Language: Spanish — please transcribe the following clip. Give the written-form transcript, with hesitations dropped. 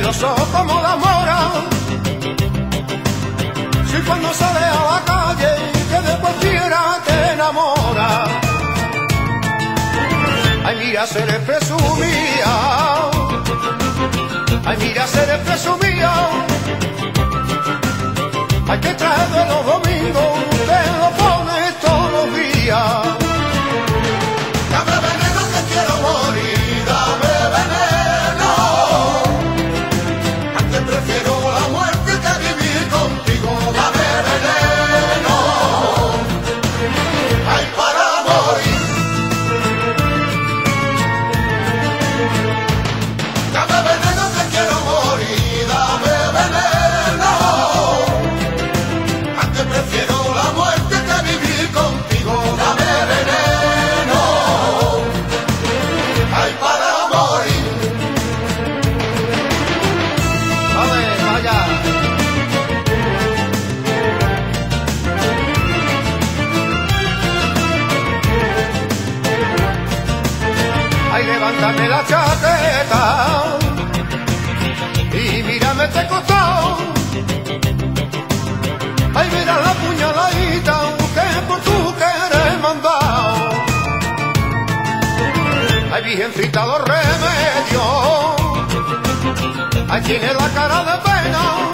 los ojos como la mora. Si cuando sale a la calle que de cualquiera te enamora. Ay, mira, seré presumida. Ay, mira, seré presumida. Hay que traer de los domingos, te lo pones todos los días. Dame veneno que quiero morir, dame veneno. Antes prefiero la muerte que vivir contigo, dame veneno. Ay, para morir. Dame veneno que quiero morir, dame veneno. Antes prefiero la muerte que vivir contigo, dame veneno. Ay, para morir. Vale, vaya. Ay, levántame la chaqueta y mírame este costado. Ay, mira la puñaladita que por tú quieres mandado. Ay, virgencita los remedios. Ay, tiene la cara de pena.